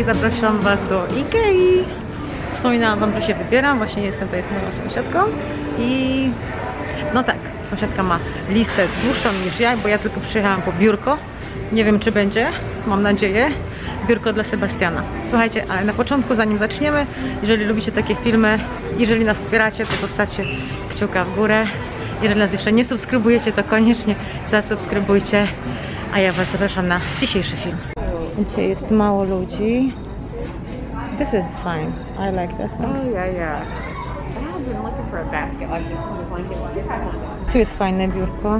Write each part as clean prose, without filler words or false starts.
dzisiaj zapraszam Was do Ikei. Wspominałam Wam, że się wybieram, właśnie jestem tutaj z moją sąsiadką i no tak, sąsiadka ma listę dłuższą niż ja, bo ja tylko przyjechałam po biurko. Nie wiem, czy będzie, mam nadzieję, biurko dla Sebastiana. Słuchajcie, ale na początku, zanim zaczniemy, jeżeli lubicie takie filmy, jeżeli nas wspieracie, to zostawcie kciuka w górę. Jeżeli nas jeszcze nie subskrybujecie, to koniecznie zasubskrybujcie, a ja Was zapraszam na dzisiejszy film. Dzisiaj jest mało ludzi. This is fine. I like this one. Oh yeah, yeah. I've been looking for a basket like this one, a blanket. Tu jest fajne biurko.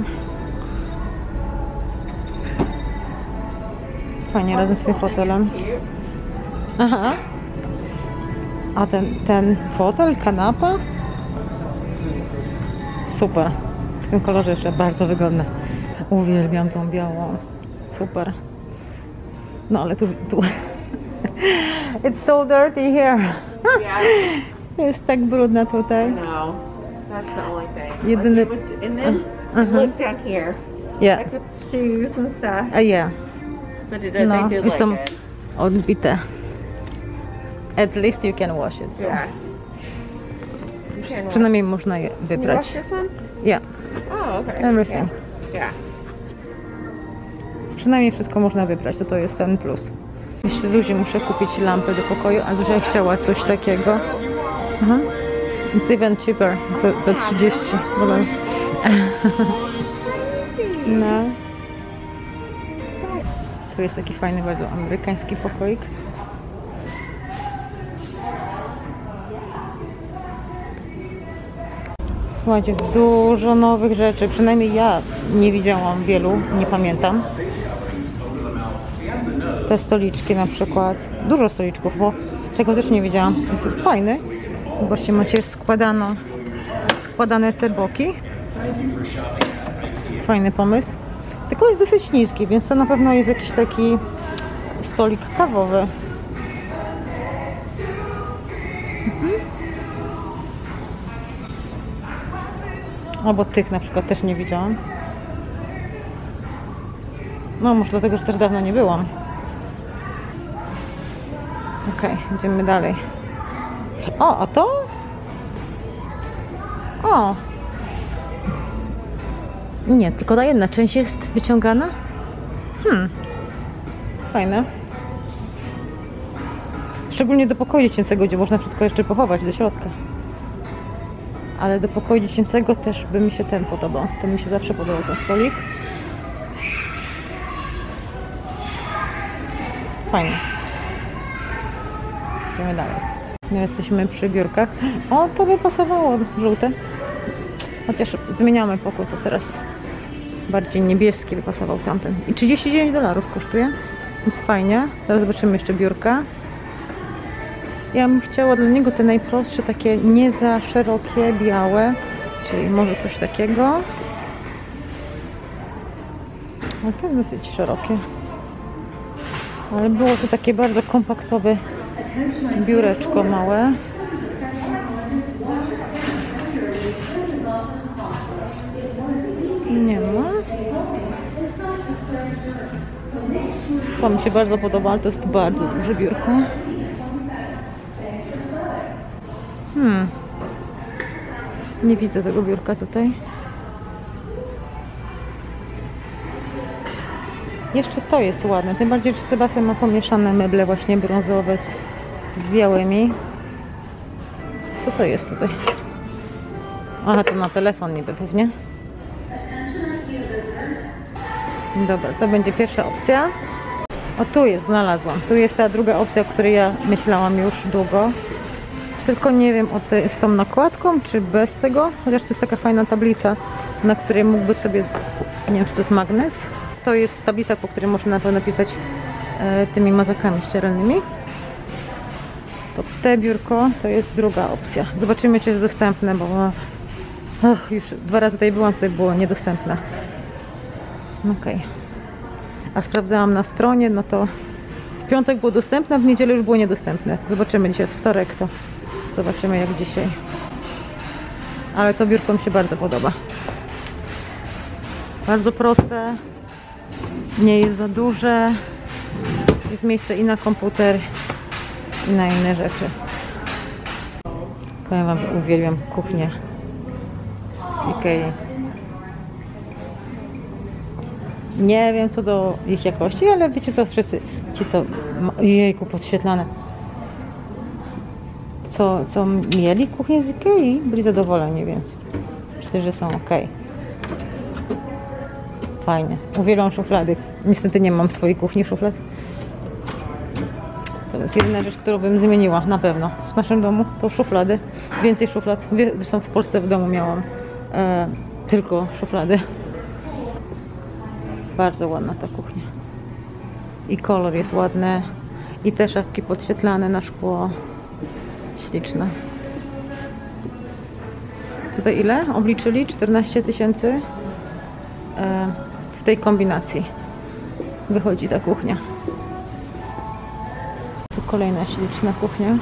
Fajnie, razem z tym fotelem. Aha. A ten fotel, kanapa? Super. W tym kolorze jeszcze bardzo wygodne. Uwielbiam tą białą. Super. No ale tu... It's so dirty here. Jest tak brudna tutaj. No, that's the only thing. Jedyny... And then look down here. Yeah. Like with shoes and stuff. Yeah. But it, No, they do już look są good. odbite. At least you can wash it. So. Yeah. You can Przynajmniej można je wash wybrać. this one? Yeah. Oh, okay. Everything. Yeah. Przynajmniej wszystko można wybrać, to jest ten plus. Myślę, Zuzi muszę kupić lampę do pokoju, a Zuzia chciała coś takiego. Aha. It's even cheaper, za 30. No. Tu jest taki fajny, bardzo amerykański pokoik. Słuchajcie, jest dużo nowych rzeczy, przynajmniej ja nie widziałam wielu, nie pamiętam. Te stoliczki na przykład, dużo stoliczków, bo tego też nie wiedziałam. Jest fajny, właśnie macie składane te boki. Fajny pomysł. Tylko jest dosyć niski, więc to na pewno jest jakiś taki stolik kawowy. Albo tych na przykład też nie widziałam. No może dlatego, że też dawno nie byłam. Okej, idziemy dalej. O, a to? O! Nie, tylko ta jedna część jest wyciągana. Fajne. Szczególnie do pokoju dziecięcego, gdzie można wszystko jeszcze pochować do środka. Ale do pokoju dziecięcego też by mi się ten podobał. Ten mi się zawsze podobał, ten stolik. Fajnie. Idziemy dalej. No, jesteśmy przy biurkach. O, to by pasowało, żółte. Chociaż zmieniamy pokój, to teraz bardziej niebieski by pasował tamten. I $39 kosztuje, więc fajnie. Teraz zobaczymy jeszcze biurka. Ja bym chciała dla niego te najprostsze, takie nie za szerokie, białe. Czyli może coś takiego. No to jest dosyć szerokie. Ale było to takie bardzo kompaktowe biureczko małe. Nie ma. To mi się bardzo podoba, ale to jest bardzo duże biurko. Nie widzę tego biurka tutaj. Jeszcze to jest ładne, tym bardziej, że Sebastian ma pomieszane meble właśnie brązowe z białymi. Co to jest tutaj? Aha, to na telefon niby pewnie. Dobra, to będzie pierwsza opcja. O, tu jest, znalazłam. Tu jest ta druga opcja, o której ja myślałam już długo. Tylko nie wiem, z tą nakładką, czy bez tego. Chociaż tu jest taka fajna tablica, na której mógłby sobie... Nie wiem, czy to jest magnes. To jest tablica, po której można na pewno pisać tymi mazakami ścieralnymi. To te biurko to jest druga opcja. Zobaczymy, czy jest dostępne, bo już 2 razy tutaj byłam, tutaj było niedostępne. Okej. A sprawdzałam na stronie, no to w piątek było dostępne, w niedzielę już było niedostępne. Zobaczymy, dzisiaj jest wtorek, to zobaczymy jak dzisiaj. Ale to biurko mi się bardzo podoba. Bardzo proste, nie jest za duże, jest miejsce i na komputer, i na inne rzeczy. Powiem wam, że uwielbiam kuchnię z Ikei. Nie wiem co do ich jakości, ale wiecie co, wszyscy ci co, jejku, podświetlane, co mieli kuchnię z Ikei, byli zadowoleni, więc myślę, że są ok. Fajnie. Uwielbiam szuflady. Niestety nie mam swojej kuchni szuflad. To jest jedyna rzecz, którą bym zmieniła na pewno w naszym domu, to szuflady. Więcej szuflad. Zresztą w Polsce w domu miałam tylko szuflady. Bardzo ładna ta kuchnia. I kolor jest ładny. I te szafki podświetlane na szkło. Śliczne. Tutaj ile? Obliczyli? 14 000 w tej kombinacji wychodzi ta kuchnia. Tu kolejna śliczna kuchnia.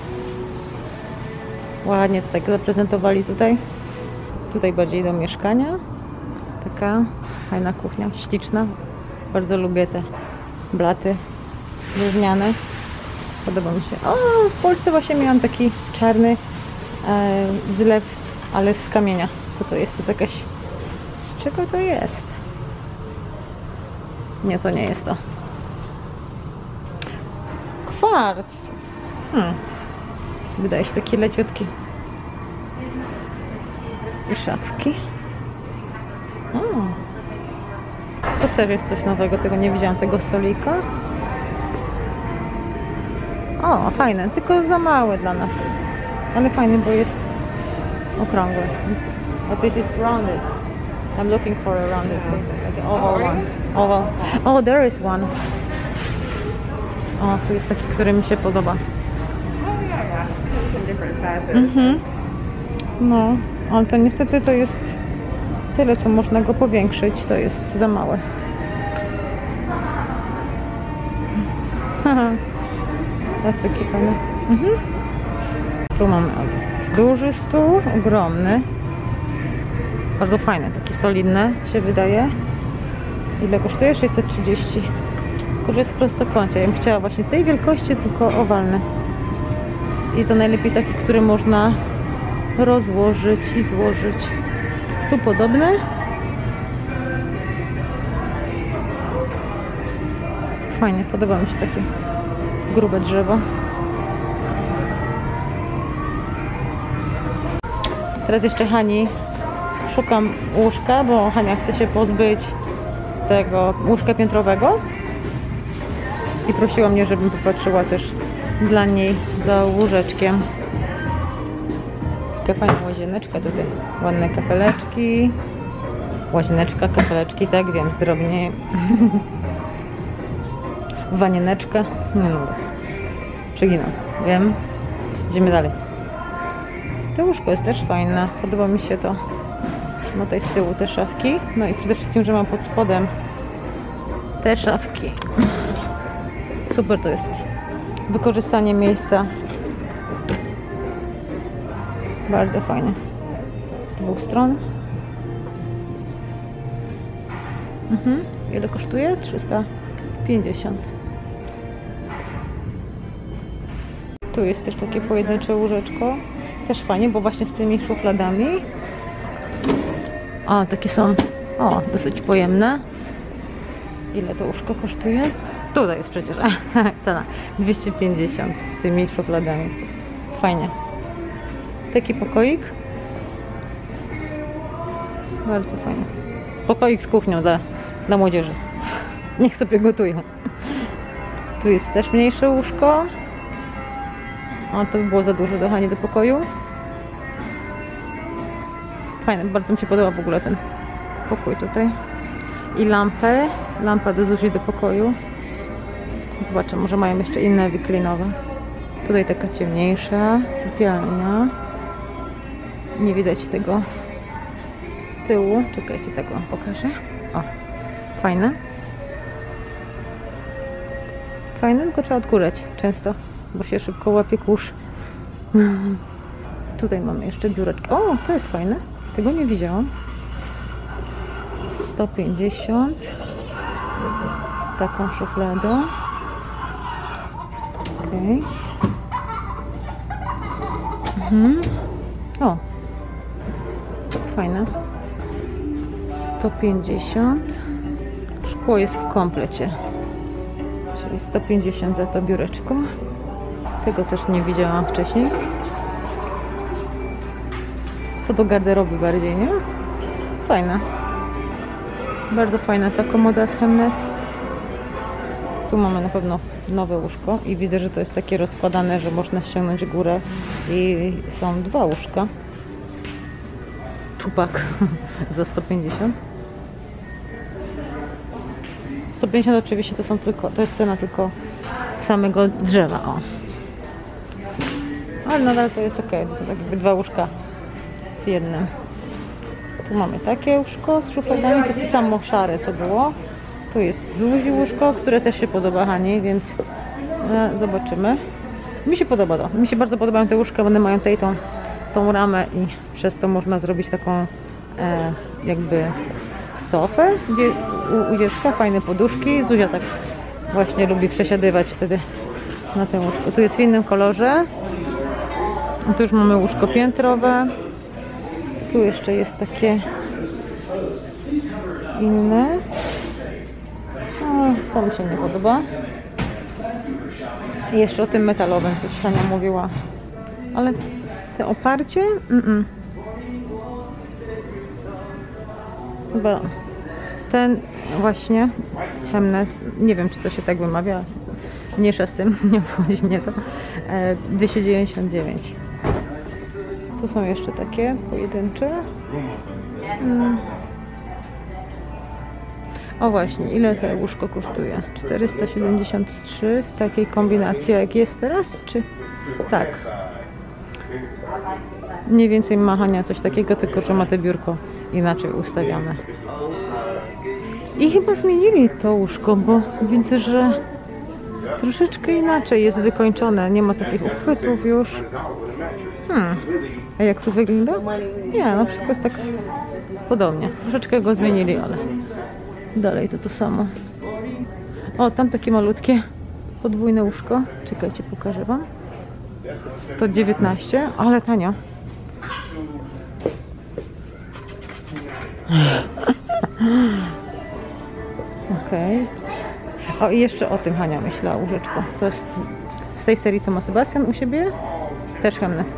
Ładnie to tak zaprezentowali tutaj. Tutaj bardziej do mieszkania. Taka fajna kuchnia, śliczna. Bardzo lubię te blaty drewniane. Podoba mi się. O, w Polsce właśnie miałam taki czarny zlew, ale z kamienia. Co to jest? To jest jakaś... Z czego to jest? Nie, to nie jest to. Kwarc. Wydaje się taki leciutki. I szafki. To też jest coś nowego, tego nie widziałam, tego stolika. O, fajne, tylko za małe dla nas. Ale fajny, bo jest okrągły. But this is rounded. I'm looking for a rounded, like an oval one. Oval. Oh, there is one. O, tu jest taki, który mi się podoba. No, ale to niestety to jest tyle, co można go powiększyć. To jest za małe. To jest taki fajny. Tu mamy duży stół, ogromny. Bardzo fajny, taki solidny się wydaje. Ile kosztuje? 630. Tylko, że jest w prostokącie. Ja bym chciała właśnie tej wielkości, tylko owalny. I to najlepiej taki, który można rozłożyć i złożyć. Tu podobny. Fajnie, podoba mi się takie grube drzewo. Teraz jeszcze Hani szukam łóżka, bo Hania chce się pozbyć tego łóżka piętrowego i prosiła mnie, żebym tu patrzyła też dla niej za łóżeczkiem. Taka fajna łazieneczka tutaj, ładne kafeleczki, łazieneczka, kafeleczki, tak wiem, zdrobnie. Wanieneczka, nie no, przeginam, wiem. Idziemy dalej. To łóżko jest też fajne, podoba mi się to. No tutaj z tyłu te szafki, no i przede wszystkim, że mam pod spodem te szafki. Super to jest. Wykorzystanie miejsca. Bardzo fajnie. Z dwóch stron. Ile kosztuje? 350. Tu jest też takie pojedyncze łóżeczko. Też fajnie, bo właśnie z tymi szufladami. O, takie są, o, dosyć pojemne. Ile to łóżko kosztuje? Tutaj jest przecież cena 250 z tymi szufladami. Fajnie. Taki pokoik. Bardzo fajnie. Pokoik z kuchnią dla młodzieży. Niech sobie gotują. Tu jest też mniejsze łóżko. O, to by było za dużo do Hani do pokoju. Fajne, bardzo mi się podoba w ogóle ten pokój tutaj. I lampę. Lampa do Zuzi do pokoju. Zobaczę, może mają jeszcze inne wiklinowe. Tutaj taka ciemniejsza sypialnia. Nie widać tego tyłu. Czekajcie, tak wam pokażę. O, fajne. Fajne, tylko trzeba odkurzać często, bo się szybko łapie kurz. Tutaj mamy jeszcze biureczko. O, to jest fajne. Tego nie widziałam. 150 z taką szufladą. Okay. O, fajne. 150. Szkło jest w komplecie. Czyli 150 za to biureczko. Tego też nie widziałam wcześniej. To do garderoby bardziej, nie? Fajne. Bardzo fajna ta komoda z Hemnes. Tu mamy na pewno nowe łóżko i widzę, że to jest takie rozkładane, że można ściągnąć górę i są 2 łóżka. Tupak za 150. 150 oczywiście to jest cena tylko samego drzewa. O. Ale nadal to jest ok. To są tak jakby 2 łóżka w jednym. Tu mamy takie łóżko z szufladami. To jest to samo szare, co było. Tu jest Zuzi łóżko, które też się podoba Hani, więc zobaczymy. Mi się podoba to. Mi się bardzo podobają te łóżka, one mają tą ramę i przez to można zrobić taką jakby sofę u dziecka. Fajne poduszki. Zuzia tak właśnie lubi przesiadywać wtedy na tym łóżku. Tu jest w innym kolorze. Tu już mamy łóżko piętrowe. Tu jeszcze jest takie inne. O, to mi się nie podoba. I jeszcze o tym metalowym coś Hania mówiła. Ale te oparcie? Chyba ten właśnie Hemnes, nie wiem czy to się tak wymawia, mniejsza z tym, nie obchodzi mnie to, 299. Tu są jeszcze takie pojedyncze. O właśnie, ile to łóżko kosztuje? 473 w takiej kombinacji jak jest teraz, czy? Tak. Mniej więcej ma Hania coś takiego, tylko że ma te biurko inaczej ustawione. I chyba zmienili to łóżko, bo widzę, że troszeczkę inaczej jest wykończone. Nie ma takich uchwytów już. A jak to wygląda? Nie, no wszystko jest tak podobnie. Troszeczkę go zmienili, ale dalej to samo. O, tam takie malutkie podwójne łóżko. Czekajcie, pokażę wam. 119, ale tanio. Okej. O, i jeszcze o tym Hania myślała, łóżeczko. To jest z tej serii, co ma Sebastian u siebie. Też Hemnes.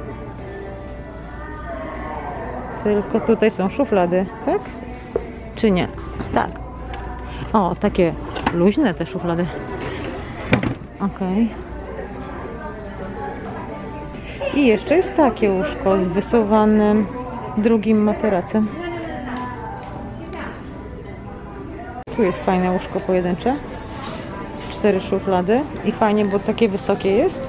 Tylko tutaj są szuflady, tak? Czy nie? Tak. O, takie luźne te szuflady. Okej. I jeszcze jest takie łóżko z wysuwanym drugim materacem. Tu jest fajne łóżko pojedyncze. 4 szuflady. I fajnie, bo takie wysokie jest.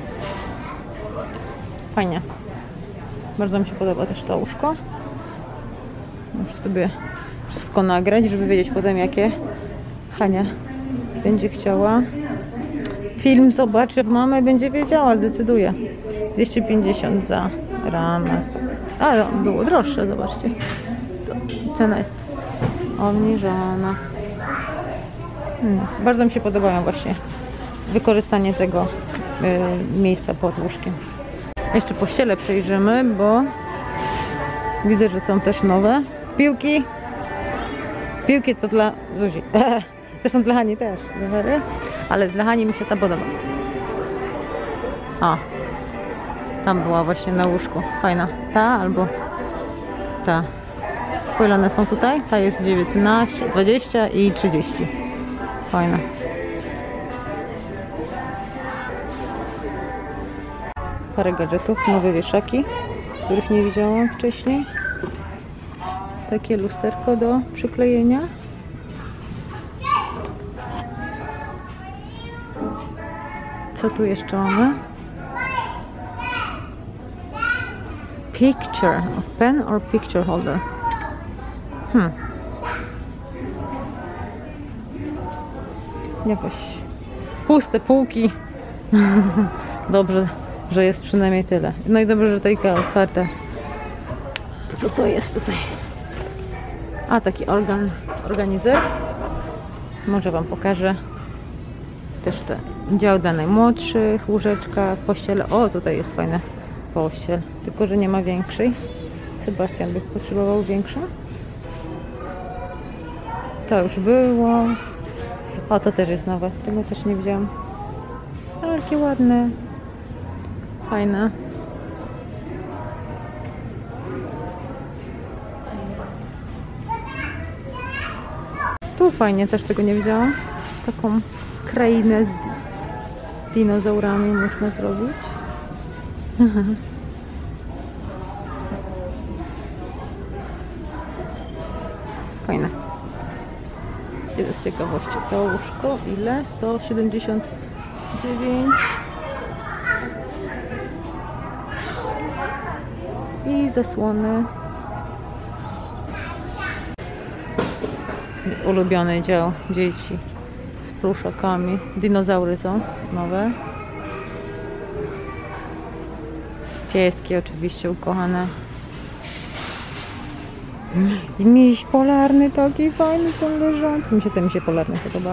Fajnie. Bardzo mi się podoba też to łóżko. Muszę sobie wszystko nagrać, żeby wiedzieć potem, jakie Hania będzie chciała. Film zobaczy w mamę, będzie wiedziała, zdecyduje. 250 za ramę. Ale było droższe, zobaczcie. Cena jest obniżona. Bardzo mi się podobają właśnie wykorzystanie tego miejsca pod łóżkiem. Jeszcze pościele przejrzymy, bo widzę, że są też nowe. Piłki. Piłki to dla Zuzi. Zresztą dla Hani też. Ale dla Hani mi się ta podoba. O. Tam była właśnie na łóżku. Fajna. Ta albo ta. Po ile one są tutaj? Ta jest 19, 20 i 30. Fajna. Parę gadżetów, nowe wieszaki, których nie widziałam wcześniej. Takie lusterko do przyklejenia. Co tu jeszcze mamy? Picture, pen or picture holder. Jakoś puste półki. Dobrze, że jest przynajmniej tyle. No i dobrze, że ta otwarta. Co to jest tutaj? A, taki organizer. Może wam pokażę. Też te dział dla najmłodszych, łóżeczka, pościele. O, tutaj jest fajne pościel, tylko że nie ma większej. Sebastian by potrzebował większą. To już było. O, to też jest nowe. Tego też nie widziałam. Ale jakie ładne. Fajne. Tu fajnie, też tego nie widziałam. Taką krainę z dinozaurami można zrobić. Fajne. Idę z ciekawości. To łóżko ile? 179. I zasłony. Ulubiony dział dzieci z pluszakami. Dinozaury są nowe. Pieski oczywiście ukochane. I miś polarny taki fajny, ten leżący. Mi się te misie polarne podobały.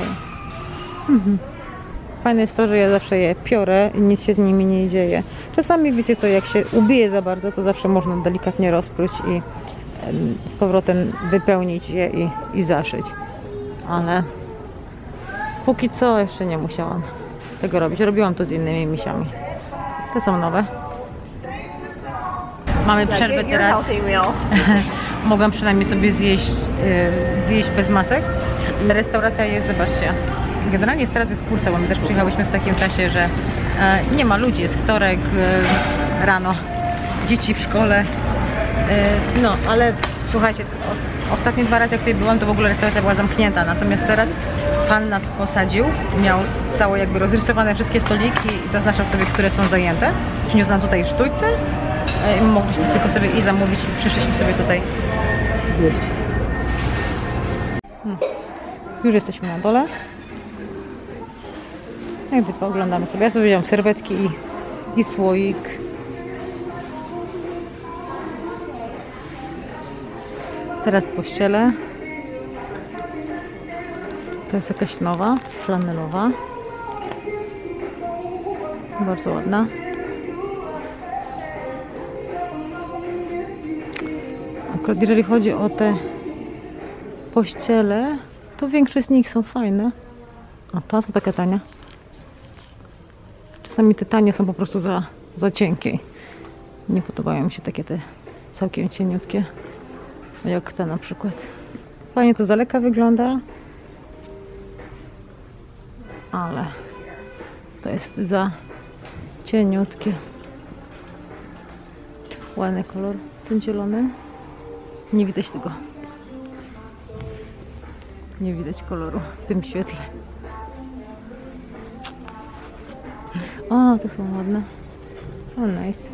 Fajne jest to, że ja zawsze je piorę i nic się z nimi nie dzieje. Czasami wiecie co, jak się ubije za bardzo, to zawsze można delikatnie rozpróć i z powrotem wypełnić je i zaszyć. Ale póki co jeszcze nie musiałam tego robić. Robiłam to z innymi misiami. Te są nowe. Mamy przerwę teraz. Mogłam przynajmniej sobie zjeść bez masek. Restauracja jest, zobaczcie, generalnie jest teraz pusta, bo my też przyjechałyśmy w takim czasie, że nie ma ludzi, jest wtorek rano, dzieci w szkole. No, ale słuchajcie, ostatnie 2 razy jak tutaj byłam, to w ogóle restauracja była zamknięta, natomiast teraz pan nas posadził, miał całe jakby rozrysowane wszystkie stoliki i zaznaczał sobie, które są zajęte. Przyniósł nam tutaj sztućce i mogliśmy tylko sobie i zamówić i przyszliśmy sobie tutaj zjeść. Już jesteśmy na dole. Jak gdy pooglądamy sobie. Ja sobie wziąłem serwetki i słoik. Teraz pościele. To jest jakaś nowa, flanelowa. Bardzo ładna. Akurat jeżeli chodzi o te pościele, to większość z nich są fajne. A ta są taka tania. Czasami te tanie są po prostu za cienkie. Nie podobają mi się takie te całkiem cieniutkie. Jak ta na przykład. Fajnie to z daleka wygląda. Ale to jest za cieniutkie. Ładny kolor, ten zielony. Nie widać tego. Nie widać koloru w tym świetle. O, to są ładne. Są nice.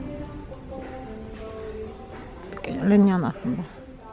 Taka leniana chyba.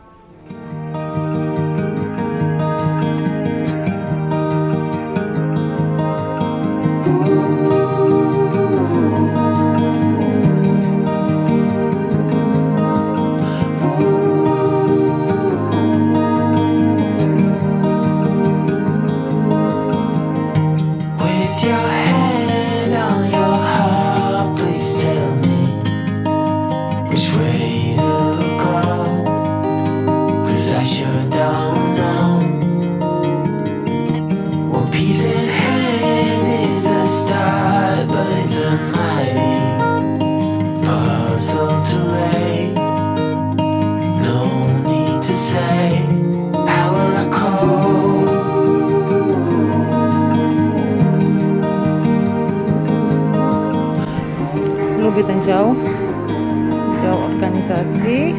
Lubię ten dział organizacji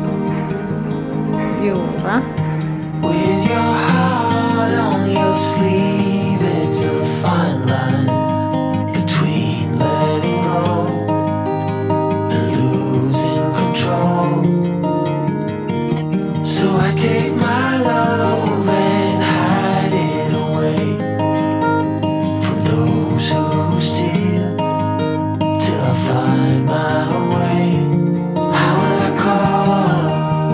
biura. With your heart on your sleeve, it's a fine line between letting go and losing control. So I take my love and hide it away from those who steal till I find my way. How will I call?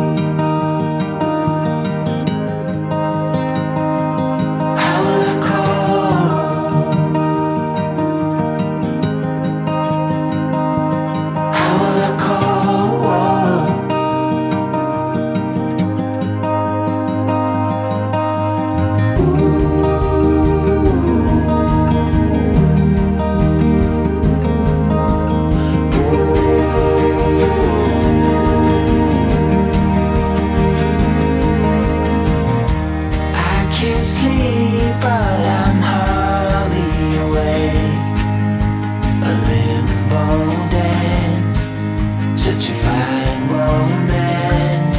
How will I call? How will but I'm hardly awake. A limbo dance, such a fine romance.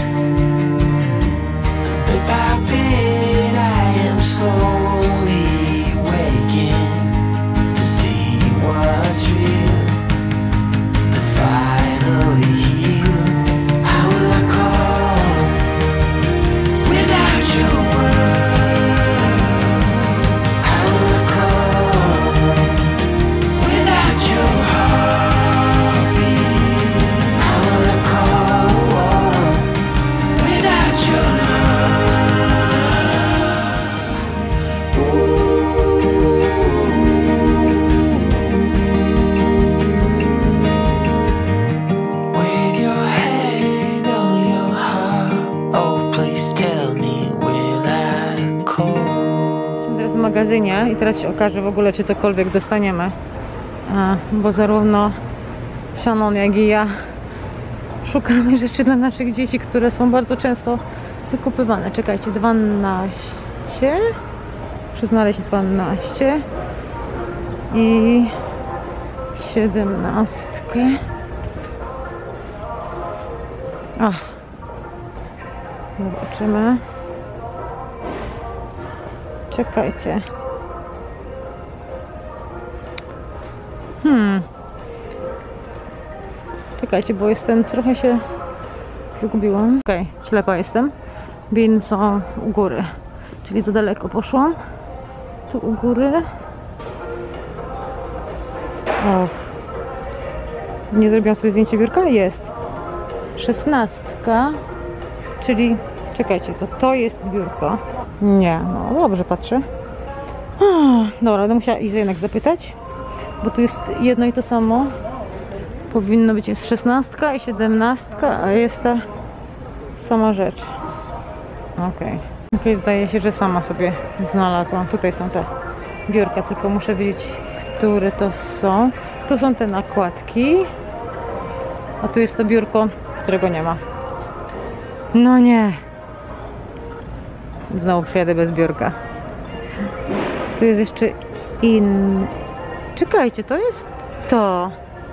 Bit by bit I am slowly waking to see what's real, to finally heal. How will I cope without your world? How will I cope without your heartbeat? How will I cope without your with your hand on your heart? Oh, please tell me, will I cope? Jestem teraz w magazynie i teraz się okaże w ogóle, czy cokolwiek dostaniemy. Bo zarówno Shannon, jak i ja szukamy rzeczy dla naszych dzieci, które są bardzo często wykupywane. Czekajcie, 12. Muszę znaleźć 12 i 17. Ach, zobaczymy. Czekajcie. Czekajcie, bo jestem, trochę się zgubiłam. Okej, ślepa jestem. Bin są u góry, czyli za daleko poszłam. Tu u góry. Och. Nie zrobiłam sobie zdjęcie biurka? Jest. 16, czyli czekajcie, to jest biurko. Nie, no dobrze patrzę. Dobra, będę musiała iść jednak zapytać, bo tu jest jedno i to samo. Powinno być, jest 16 i 17, a jest ta sama rzecz. Okej, zdaje się, że sama sobie znalazłam. Tutaj są te biurka, tylko muszę wiedzieć, które to są. Tu są te nakładki, a tu jest to biurko, którego nie ma. No nie. Znowu przyjadę bez biurka. Tu jest jeszcze inny. Czekajcie, to jest to.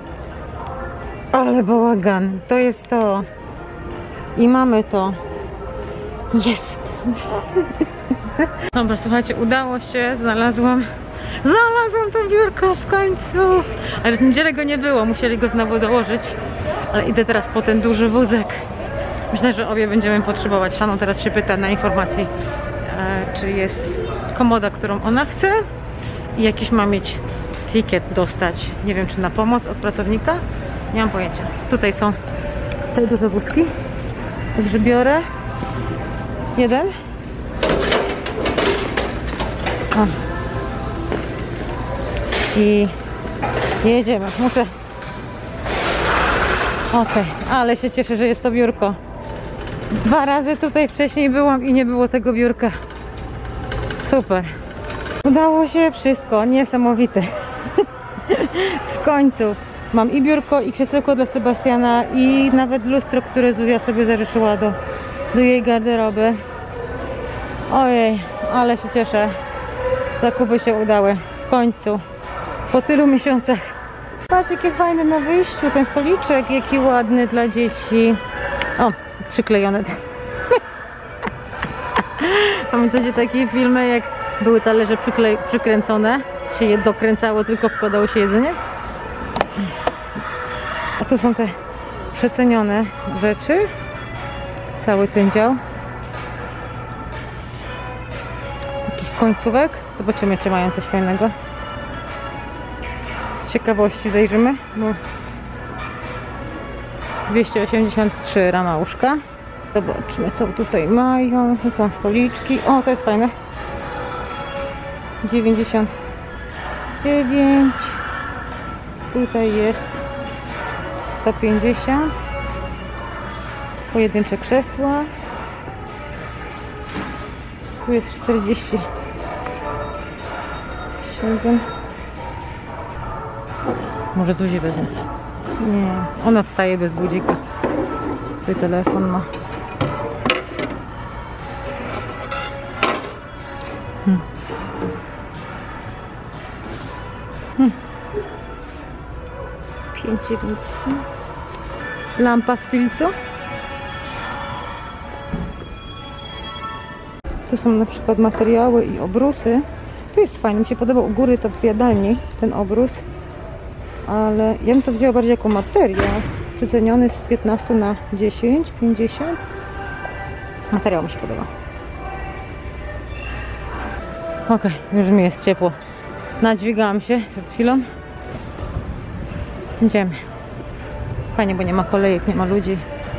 Ale bałagan. To jest to. I mamy to. Jest. Dobra, słuchajcie, udało się. Znalazłam to biurko w końcu. Ale w niedzielę go nie było. Musieli go znowu dołożyć. Ale idę teraz po ten duży wózek. Myślę, że obie będziemy potrzebować. Shannon teraz się pyta na informacji, czy jest komoda, którą ona chce i jakiś ma mieć ticket dostać. Nie wiem, czy na pomoc od pracownika. Nie mam pojęcia. Tutaj są te duże wózki. Także biorę jeden. O. I jedziemy. Muszę. Okej, ale się cieszę, że jest to biurko. 2 razy tutaj wcześniej byłam i nie było tego biurka. Super. Udało się wszystko. Niesamowite. W końcu. Mam i biurko, i krzesełko dla Sebastiana, i nawet lustro, które Zuzia sobie zażyczyła do jej garderoby. Ojej, ale się cieszę. Zakupy się udały. W końcu. Po tylu miesiącach. Patrz, jakie fajne na wyjściu. Ten stoliczek, jaki ładny dla dzieci. O, przyklejone. Pamiętacie takie filmy, jak były talerze przykręcone? Się je dokręcało, tylko wkładało się jedzenie? A tu są te przecenione rzeczy. Cały ten dział. Takich końcówek. Zobaczymy, czy mają coś fajnego. Z ciekawości zajrzymy. Bo 283 rama łóżka. Zobaczmy, co tutaj mają. Tu są stoliczki. O, to jest fajne. 99. Tutaj jest 150. Pojedyncze krzesła. Tu jest 47. Może Zuzi weźmie. Nie, ona wstaje bez budzika. Swój telefon ma. 90. Lampa z filcu. Tu są na przykład materiały i obrusy. Tu jest fajnie, mi się podoba u góry to w jadalni, ten obrus. Ale ja bym to wzięła bardziej jako materiał. Jest przeceniony z 15 na 10, 50. Materiał mi się podoba. Okej, już mi jest ciepło. Nadźwigałam się przed chwilą. Idziemy. Fajnie, bo nie ma kolejek, nie ma ludzi.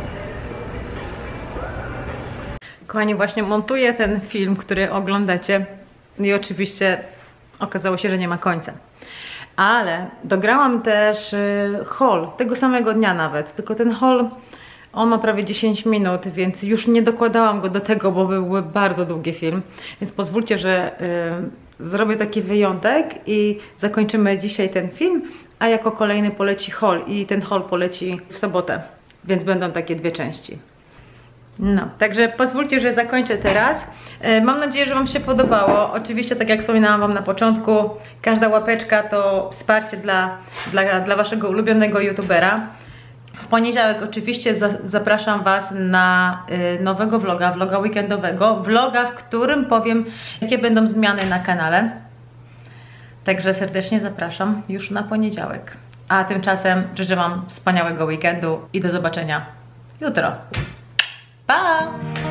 Kochani, właśnie montuję ten film, który oglądacie. I oczywiście okazało się, że nie ma końca. Ale dograłam też haul, tego samego dnia nawet. Tylko ten haul, on ma prawie 10 minut, więc już nie dokładałam go do tego, bo był bardzo długi film. Więc pozwólcie, że zrobię taki wyjątek i zakończymy dzisiaj ten film, a jako kolejny poleci haul i ten haul poleci w sobotę. Więc będą takie dwie części. No, także pozwólcie, że zakończę teraz. Mam nadzieję, że Wam się podobało. Oczywiście, tak jak wspominałam Wam na początku, każda łapeczka to wsparcie dla Waszego ulubionego youtubera. W poniedziałek oczywiście zapraszam Was na nowego vloga weekendowego. Vloga, w którym powiem, jakie będą zmiany na kanale. Także serdecznie zapraszam już na poniedziałek. A tymczasem życzę Wam wspaniałego weekendu i do zobaczenia jutro. Pa!